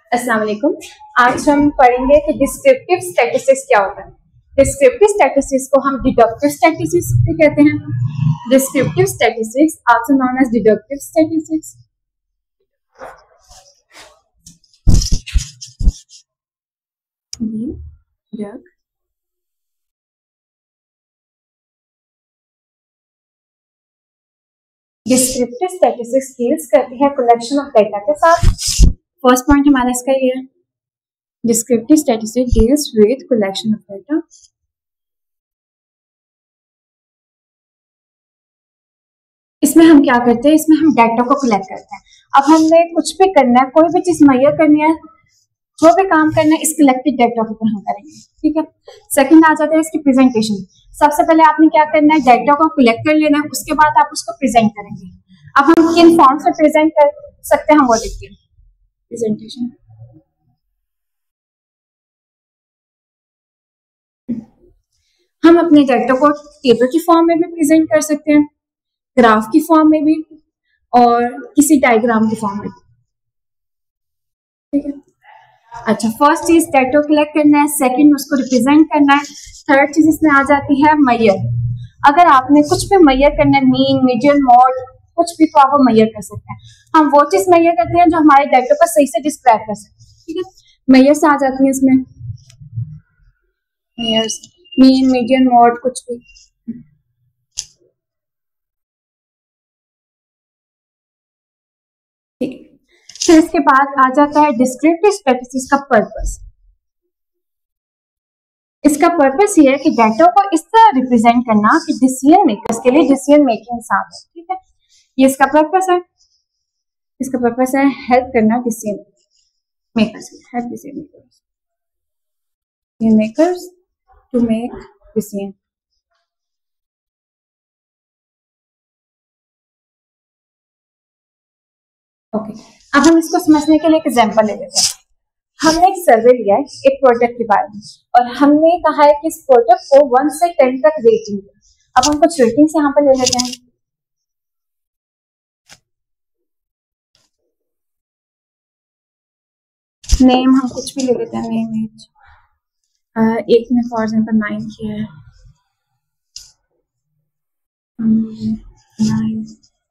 अस्सलाम वालेकुम। आज हम पढ़ेंगे कि डिस्क्रिप्टिव स्टैटिस्टिक्स क्या होता है। डिस्क्रिप्टिव स्टैटिस्टिक्स को हम डिडक्टिव स्टैटिस्टिक्स भी कहते हैं। Descriptive statistics also known as deductive statistics. Descriptive statistics deals करती है कलेक्शन ऑफ डेटा के साथ। फर्स्ट पॉइंट हमारा इसका ये है, descriptive statistics deals with collection of data. इसमें हम क्या करते हैं, इसमें हम डाटा को कलेक्ट करते हैं। अब हमने कुछ भी करना है, कोई भी चीज मुहैया करनी है, जो भी काम करना है, इस कलेक्टेड डाटा के ऊपर हम करेंगे। ठीक है। सेकंड आ जाता है इसकी प्रेजेंटेशन। सबसे पहले आपने क्या करना है, डाटा को कलेक्ट कर लेना है, उसके बाद आप उसको प्रेजेंट करेंगे। अब हम किन फॉर्म से प्रेजेंट कर सकते हैं हम वो देखते हैं। प्रेजेंटेशन, हम अपने डाटा को टेबल की फॉर्म में भी प्रेजेंट कर सकते हैं, ग्राफ की फॉर्म में भी, और किसी डायग्राम की फॉर्म में भी। ठीक है। अच्छा, फर्स्ट चीज डाटा कलेक्ट करना है, सेकंड उसको रिप्रेजेंट करना है, थर्ड चीज इसमें आ जाती है मैयर। अगर आपने कुछ भी मैयर करना है, मीन, मीडियन, मॉड, कुछ भी, तो आप वो मैयर कर सकते हैं। हम वो चीज मैयर करते हैं जो हमारे डाटा को सही से डिस्क्राइब कर सकते हैं। ठीक है। मैयर से आ जाती है इसमें मेयर्स, मीन, मीडियन, मॉड, कुछ भी। ठीक है। फिर इसके बाद आ जाता है डिस्क्रिप्टिव स्टैटिस्टिक्स का पर्पस। इसका पर्पस ये है कि डाटा को इस तरह रिप्रेजेंट करना कि डिसीजन मेकर्स के लिए डिसीजन मेकिंग आसान हो। ठीक है, ये इसका पर्पस है। इसका पर्पस है हेल्प करना decision makers, help decision makers to make decision. Okay, अब हम इसको समझने के लिए एक एग्जांपल ले लेते हैं। हमने एक सर्वे लिया है एक प्रोडक्ट के बारे में, और हमने कहा है कि इस प्रोडक्ट को 1 से 10 तक रेटिंग है। अब हम कुछ रेटिंग्स यहाँ पर ले लेते हैं। नेम हम कुछ भी ले लेते हैं, नेम एज, एक ने फॉर एग्जांपल 9 किया है, 9।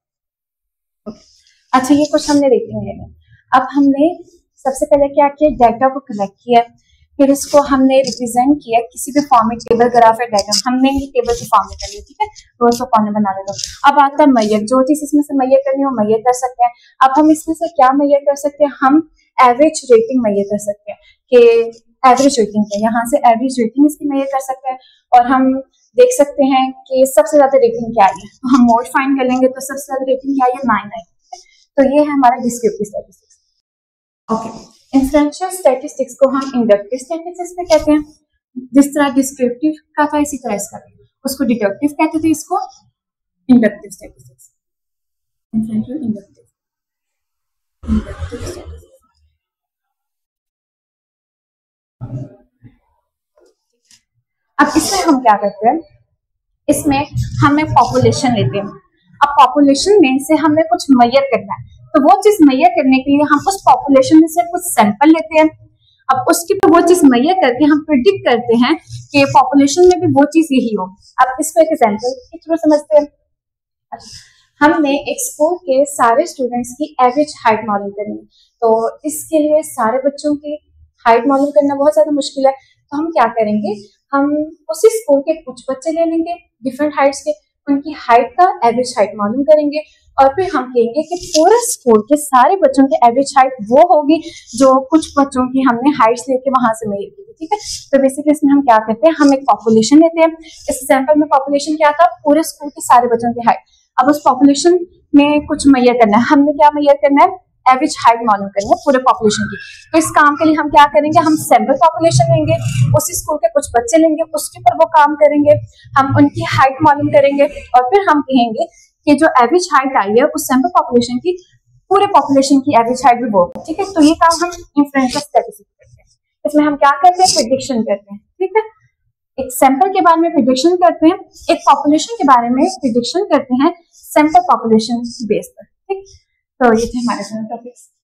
अच्छा, ये कुछ हमने रेटिंग ले ली। अब हमने सबसे पहले क्या किया, डाटा को कलेक्ट किया, फिर इसको हमने रिप्रेजेंट किया किसी भी फॉर्म में, टेबल, ग्राफ या डायग्राम। हमने ये टेबल की फॉर्म में कर लिया। ठीक है, रोज को कॉलम बना लेगा। अब आता है मैयर, जो चीज इसमें से मैयर करनी हो मैयर कर सकते हैं। अब हम इसमें से क्या मैयर कर सकते हैं, हम एवरेज रेटिंग मैयर कर सकते हैं कि एवरेज रेटिंग है, यहाँ से एवरेज रेटिंग इसकी मैयर कर सकते हैं। और हम देख सकते हैं कि सबसे ज्यादा रेटिंग क्या है, तो हम मोड फाइंड कर लेंगे, तो सबसे ज्यादा रेटिंग क्या है, 9 है। तो ये है हमारा descriptive statistics. Okay, inferential statistics को हम इंडक्टिव स्टैटिस्टिक्स में कहते हैं। जिस तरह डिस्क्रिप्टिव का था इसी तरह इसका भी, उसको डिडक्टिव कहते थे, इसको inductive statistics. Inferential, inductive, inductive statistics. अब इसमें हम क्या करते हैं, इसमें हम एक पॉपुलेशन लेते हैं। अब पॉपुलेशन में से हमें कुछ मैयर करना है, तो वो चीज मैयर करने के लिए हम उस पॉपुलेशन में से कुछ सैंपल लेते हैं। अब उसकी तो वो चीज मैयर करके हम प्रिडिक्ट करते हैं कि पॉपुलेशन में भी वो चीज यही हो। अब इसको एक एग्जांपल के थ्रू समझते हैं। हमने एक स्कूल के सारे स्टूडेंट्स की एवरेज हाइट मालूम करनी है, तो इसके लिए सारे बच्चों की हाइट मालूम करना बहुत ज्यादा मुश्किल है। तो हम क्या करेंगे, हम उसी स्कूल के कुछ बच्चे ले लेंगे डिफरेंट हाइट्स के, उनकी हाइट का एवरेज हाइट मालूम करेंगे, और फिर हम कहेंगे कि पूरे स्कूल के सारे बच्चों की एवरेज हाइट वो होगी जो कुछ बच्चों की हमने हाइट्स लेके वहां से मेजर की थी। ठीक है, तो बेसिकली इसमें हम क्या करते हैं, हम एक पॉपुलेशन लेते हैं। इस सैंपल में पॉपुलेशन क्या था, पूरे स्कूल के सारे बच्चों की हाइट। अब उस पॉपुलेशन में कुछ मेजर करना है, हमने क्या मेजर करना है, एवरेज हाइट मालूम करनी है पूरे पॉपुलेशन की। तो इस काम के लिए हम क्या करेंगे, हम सैंपल पॉपुलेशन लेंगे, उसी स्कूल के कुछ बच्चे लेंगे, उसके ऊपर वो काम करेंगे, हम उनकी हाइट मालूम करेंगे, और फिर हम कहेंगे कि जो एवरेज हाइट आई है उस सैंपल पॉपुलेशन की, पूरे पॉपुलेशन की एवरेज हाइट भी वो। ठीक है, तो ये काम हम इन्फ्रेंशियल स्टैटिस्टिक्स करते हैं। इसमें हम क्या करते हैं, प्रिडिक्शन करते हैं। ठीक है, एक सैंपल के बारे में प्रिडिक्शन करते हैं, एक पॉपुलेशन के बारे में प्रिडिक्शन करते हैं सैंपल पॉपुलेशन बेस पर। ठीक, तो ये थे हमारे टॉपिक्स।